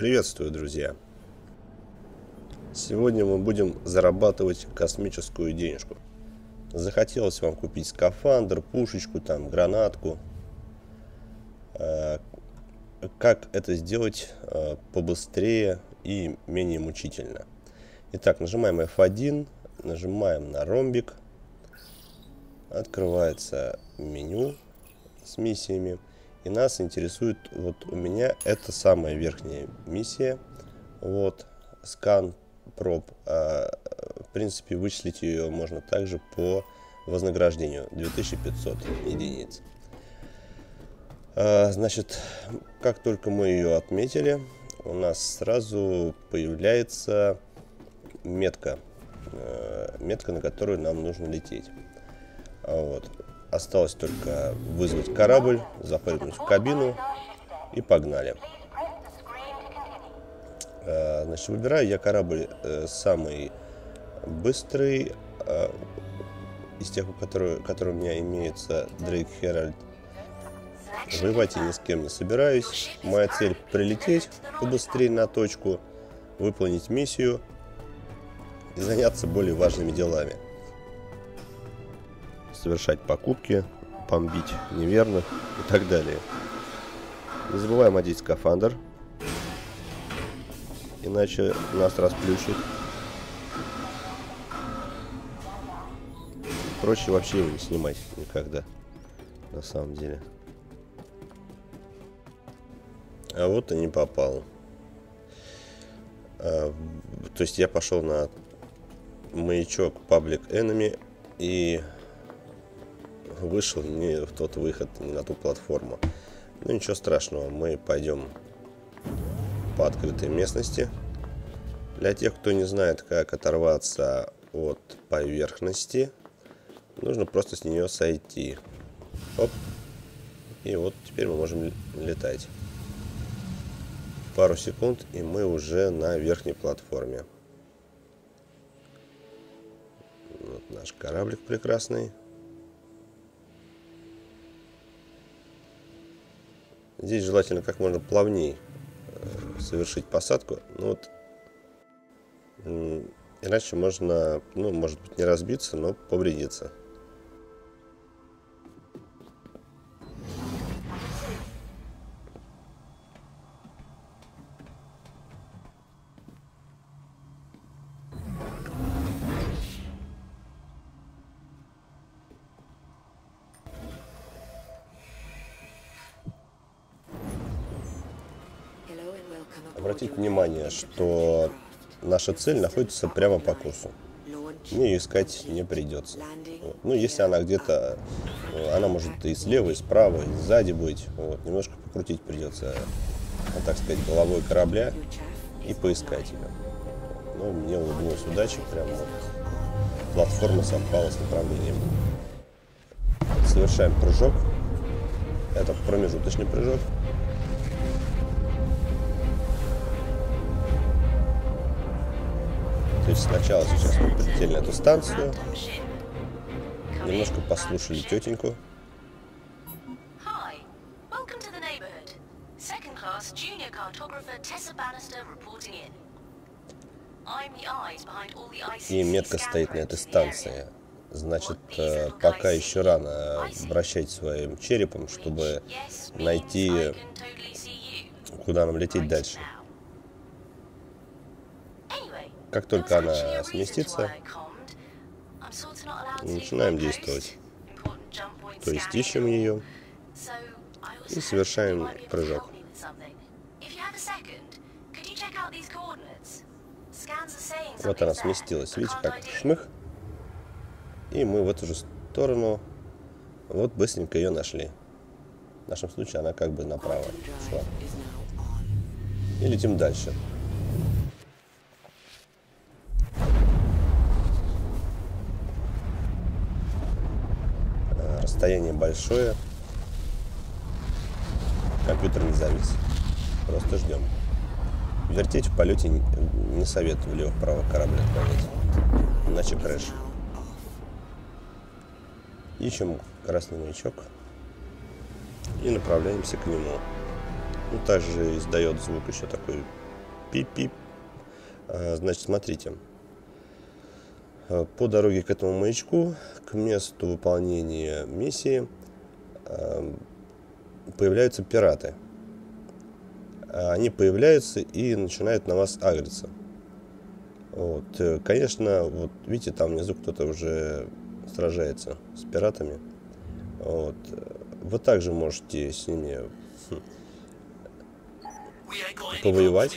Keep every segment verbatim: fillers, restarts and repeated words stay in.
Приветствую, друзья! Сегодня мы будем зарабатывать космическую денежку. Захотелось вам купить скафандр, пушечку, там, гранатку. Как это сделать побыстрее и менее мучительно? Итак, нажимаем эф один, нажимаем на ромбик. Открывается меню с миссиями. И нас интересует, вот у меня это самая верхняя миссия. Вот, скан проб. А, в принципе, вычислить ее можно также по вознаграждению. две тысячи пятьсот единиц. А, значит, как только мы ее отметили, у нас сразу появляется метка. А, метка, на которую нам нужно лететь. Вот. Осталось только вызвать корабль, запрыгнуть в кабину и погнали. Значит, выбираю я корабль самый быстрый из тех, которые, которые у меня имеются, Дрейк Херальд. Воевать я ни с кем не собираюсь. Моя цель прилететь побыстрее на точку, выполнить миссию и заняться более важными делами. Совершать покупки, бомбить неверных и так далее. Не забываем одеть скафандр, иначе нас расплющит. Проще вообще его не снимать никогда, на самом деле. А вот и не попал. А, то есть я пошел на маячок Public Enemy и вышел не в тот выход, не на ту платформу. Ну ничего страшного, мы пойдем по открытой местности. Для тех, кто не знает, как оторваться от поверхности, нужно просто с нее сойти. Оп. И вот теперь мы можем летать. Пару секунд, и мы уже на верхней платформе. Вот наш кораблик прекрасный. Здесь желательно как можно плавнее совершить посадку. Ну вот, иначе можно, ну, может быть, не разбиться, но повредиться. Обратите внимание, что наша цель находится прямо по курсу. Мне ее искать не придется. Вот. Ну, если она где-то, она может и слева, и справа, и сзади быть. Вот. Немножко покрутить придется, так сказать, головой корабля и поискать ее. Ну, мне улыбнулась удача, прям вот платформа совпала с направлением. Совершаем прыжок. Это промежуточный прыжок. То есть сначала сейчас мы прилетели на эту станцию, немножко послушали тетеньку. И метка стоит на этой станции. Значит, пока еще рано вращать своим черепом, чтобы найти, куда нам лететь дальше. Как только она сместится, начинаем действовать. То есть ищем ее и совершаем прыжок. Вот она сместилась. Видите, как шмых. И мы в эту же сторону вот быстренько ее нашли. В нашем случае она как бы направо шла. И летим дальше. Расстояние большое. Компьютер не завис. Просто ждем. Вертеть в полете не, не советую влево-вправо корабль отправлять. Иначе крэш. Ищем красный маячок. И направляемся к нему. Ну, также издает звук еще такой Пип-пип. Значит, смотрите. По дороге к этому маячку, к месту выполнения миссии, появляются пираты. Они появляются и начинают на вас агриться. Вот. Конечно, вот видите, там внизу кто-то уже сражается с пиратами. Вот. Вы также можете с ними повоевать.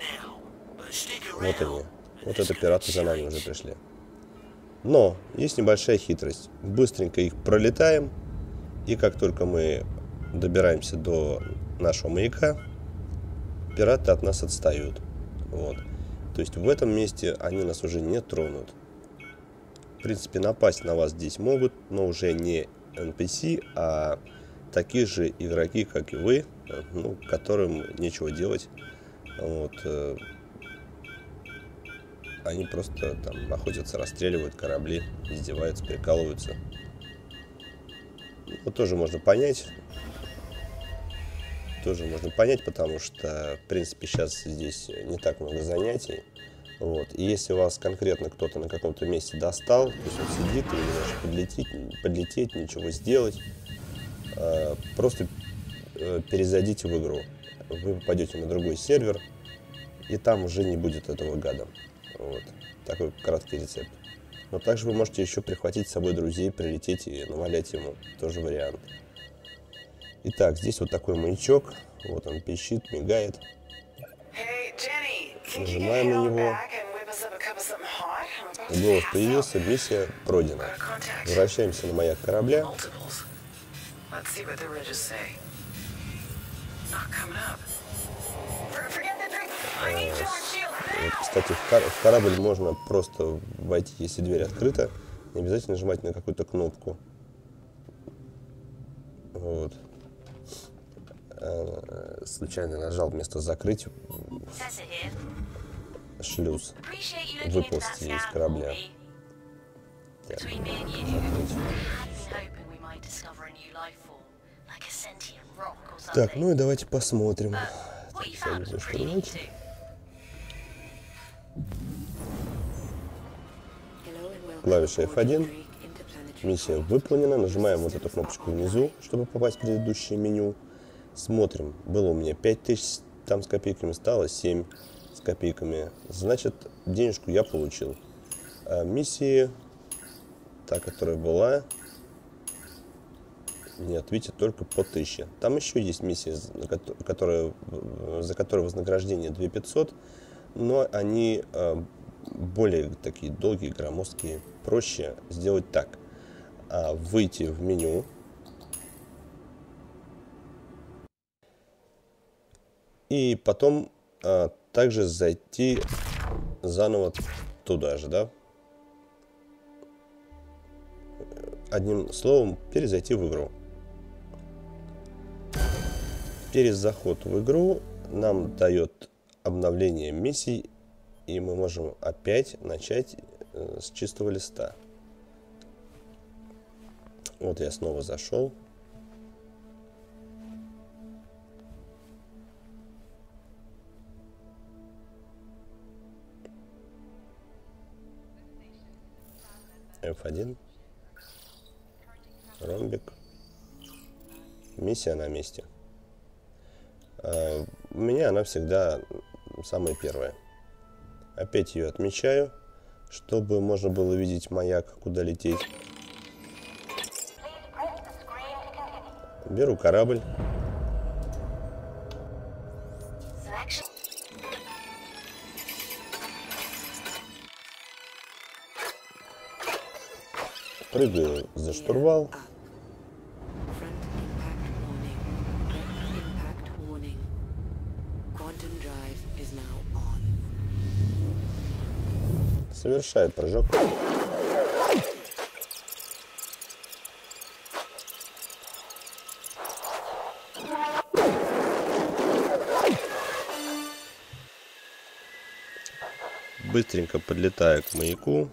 Вот они. Вот это пираты за нами уже пришли. Но есть небольшая хитрость. Быстренько их пролетаем. И как только мы добираемся до нашего маяка, пираты от нас отстают. Вот. То есть в этом месте они нас уже не тронут. В принципе, напасть на вас здесь могут, но уже не эн пи си, а такие же игроки, как и вы, ну, которым нечего делать. Вот. Они просто там охотятся, расстреливают корабли, издеваются, прикалываются. Вот тоже можно понять. Тоже можно понять, потому что, в принципе, сейчас здесь не так много занятий. Вот. И если вас конкретно кто-то на каком-то месте достал, то есть он сидит, и вы не можете подлететь, подлететь, ничего сделать, э, просто э, перезайдите в игру. Вы попадете на другой сервер, и там уже не будет этого гада. Вот. Такой краткий рецепт. Но также вы можете еще прихватить с собой друзей, прилететь и навалять ему. Тоже вариант. Итак, здесь вот такой маячок. Вот он пищит, мигает. Нажимаем на него. Голос появился, миссия пройдена. Возвращаемся на маяк корабля. Вот, кстати, в, кор в корабль можно просто войти, если дверь открыта. Не обязательно нажимать на какую-то кнопку. Вот. А, случайно нажал вместо закрыть шлюз. Выползти из корабля. Так, так, ну и давайте посмотрим. Так, клавиша эф один. Миссия выполнена. Нажимаем вот эту кнопочку внизу, чтобы попасть в предыдущее меню. Смотрим. Было у меня пять тысяч там с копейками, стало семь с копейками. Значит, денежку я получил. А миссии, та, которая была, нет, видите, только по тысяче. Там еще есть миссии, которая, за которую вознаграждение две тысячи пятьсот, но они более такие долгие, громоздкие. Проще сделать так. Выйти в меню. И потом а, также зайти заново туда же, да? Одним словом, перезайти в игру. Через заход в игру нам дает обновление миссий, и мы можем опять начать э, с чистого листа. Вот я снова зашел. эф один. Ромбик. Миссия на месте. А, у меня она всегда самая первая. Опять ее отмечаю, чтобы можно было видеть маяк, куда лететь. Беру корабль. Прыгаю за штурвал. Совершает прыжок. Быстренько подлетаю к маяку.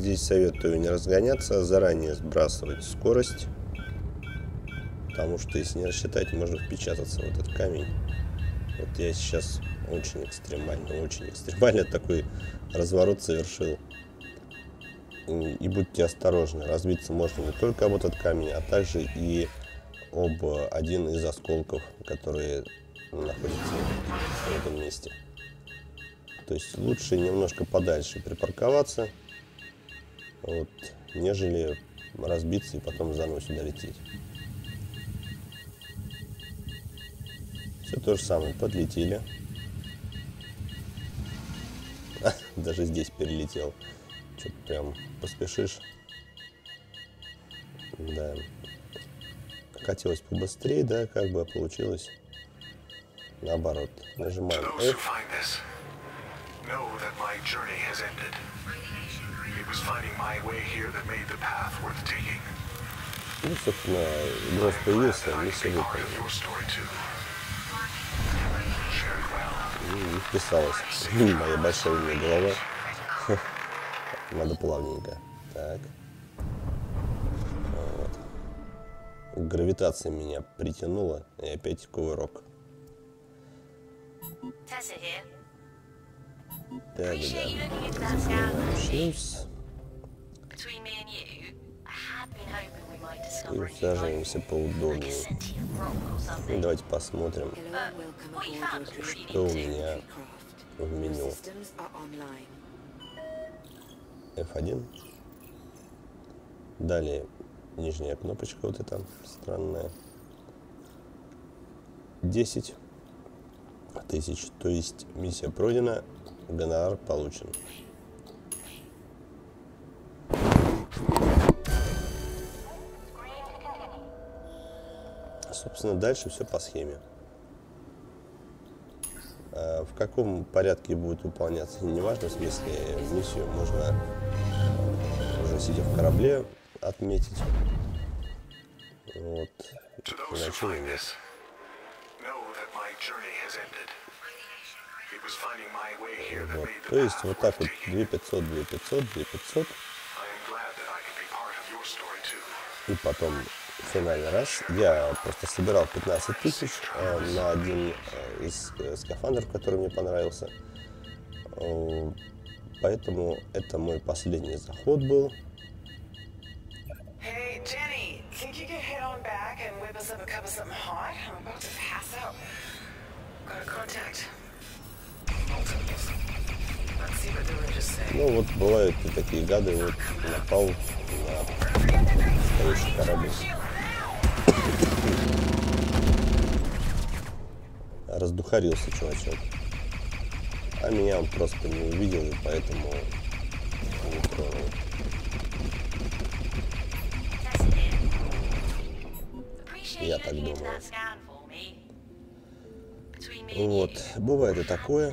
здесь советую не разгоняться, заранее сбрасывать скорость, потому что если не рассчитать, можно впечататься в этот камень. Вот я сейчас очень экстремально, очень экстремально такой разворот совершил. И будьте осторожны, разбиться можно не только об этот камень, а также и об один из осколков, которые находятся в этом месте. То есть лучше немножко подальше припарковаться, вот, нежели разбиться и потом заново сюда лететь. Все то же самое, подлетели. Даже здесь перелетел. Что-то прям поспешишь. Да. Хотелось побыстрее, да, как бы получилось наоборот. Нажимаем F. Ну, собственно, голос появился, миссия выполнена. Не вписалась моя большая умная голова. Надо плавненько. Так. Вот. Гравитация меня притянула, и опять кувырок. Да, да, да. Закрываем шлюз. И усаживаемся поудобнее. И давайте посмотрим, что у меня в меню. эф один. Далее нижняя кнопочка вот эта странная. десять тысяч. То есть миссия пройдена, гонорар получен. Собственно, дальше все по схеме. В каком порядке будет выполняться, не важно. В смысле, миссию можно уже сидя в корабле отметить. Вот. Значение нет. Вот. То есть вот так вот две тысячи пятьсот, две тысячи пятьсот, две тысячи пятьсот. И потом финальный раз. Я просто собирал пятнадцать тысяч э, на один э, из э, скафандров, который мне понравился. Э, поэтому это мой последний заход был. Hey, Jenny, think you could head on back and whip us up a cup of something hot? I'm about to pass out. Got a contact. Let's see what the ridges say. Ну вот бывают и такие гады, вот напал на стоящий корабль. Раздухарился чувачок. А меня он просто не увидел, и поэтому не тронул. Я так думаю. Вот. Бывает и такое.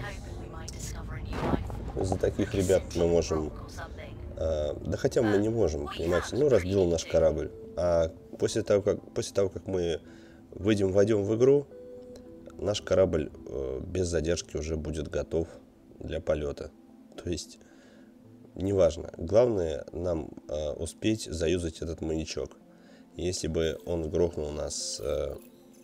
Из-за таких ребят мы можем... Э, да хотя мы не можем, понимаете, ну разбил наш корабль. А после того, как, после того, как мы выйдем, войдем в игру, наш корабль э, без задержки уже будет готов для полета. То есть, неважно. Главное нам э, успеть заюзать этот маячок. Если бы он грохнул нас э,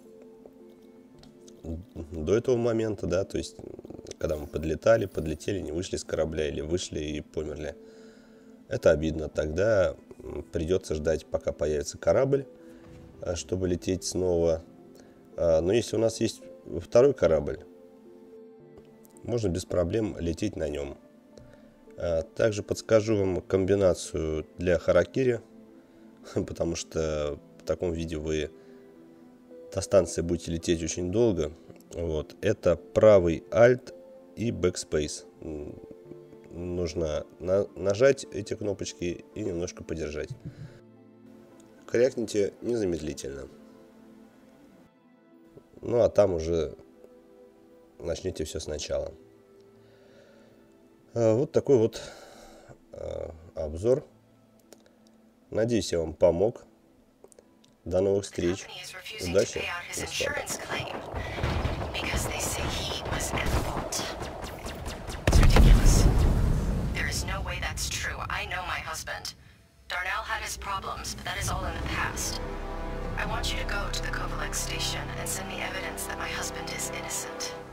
до этого момента, да, то есть, когда мы подлетали, подлетели, не вышли с корабля или вышли и померли, это обидно. Тогда придется ждать, пока появится корабль, чтобы лететь снова. Но если у нас есть второй корабль, можно без проблем лететь на нем. Также подскажу вам комбинацию для харакири, потому что в таком виде вы до станции будете лететь очень долго. Вот. Это правый Alt и Backspace. Нужно на нажать эти кнопочки и немножко подержать. Крякните незамедлительно. Ну а там уже начните все сначала. Вот такой вот обзор. Надеюсь, я вам помог. До новых встреч. Удачи. До свидания. problems, but that is all in the past. I want you to go to the Kovalex station and send me evidence that my husband is innocent.